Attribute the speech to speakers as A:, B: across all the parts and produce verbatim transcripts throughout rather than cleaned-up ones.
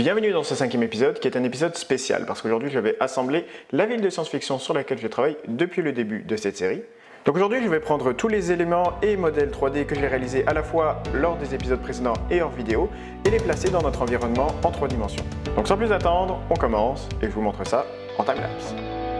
A: Bienvenue dans ce cinquième épisode qui est un épisode spécial parce qu'aujourd'hui je vais assembler la ville de science-fiction sur laquelle je travaille depuis le début de cette série. Donc aujourd'hui je vais prendre tous les éléments et modèles trois D que j'ai réalisés à la fois lors des épisodes précédents et hors vidéo et les placer dans notre environnement en trois dimensions. Donc sans plus attendre, on commence et je vous montre ça en timelapse.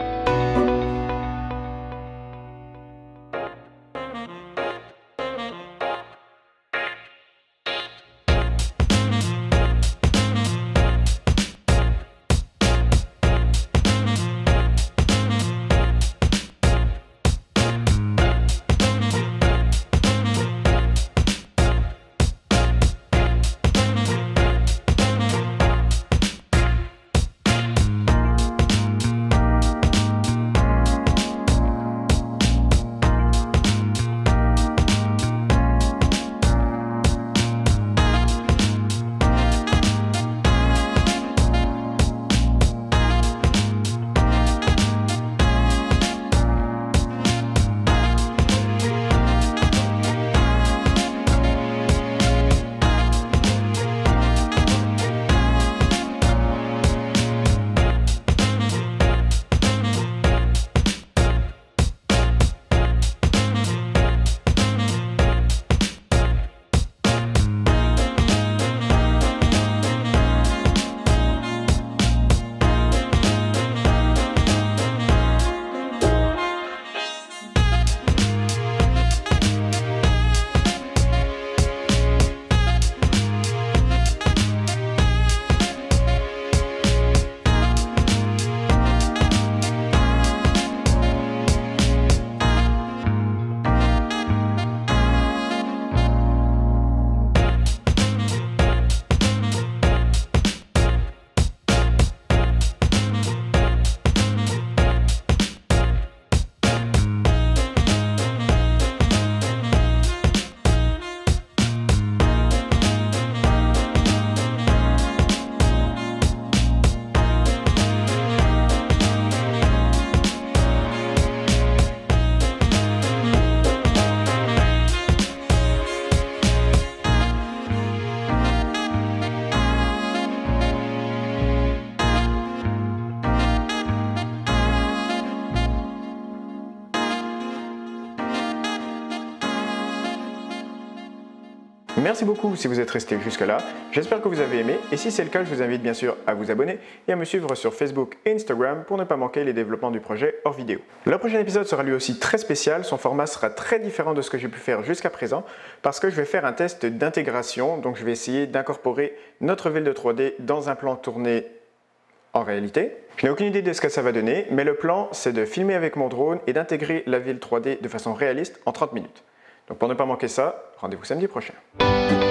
A: Merci beaucoup si vous êtes resté jusque là, j'espère que vous avez aimé et si c'est le cas je vous invite bien sûr à vous abonner et à me suivre sur Facebook et Instagram pour ne pas manquer les développements du projet hors vidéo. Le prochain épisode sera lui aussi très spécial, son format sera très différent de ce que j'ai pu faire jusqu'à présent parce que je vais faire un test d'intégration, donc je vais essayer d'incorporer notre ville de trois D dans un plan tourné en réalité. Je n'ai aucune idée de ce que ça va donner, mais le plan c'est de filmer avec mon drone et d'intégrer la ville trois D de façon réaliste en trente minutes. Donc pour ne pas manquer ça, rendez-vous samedi prochain.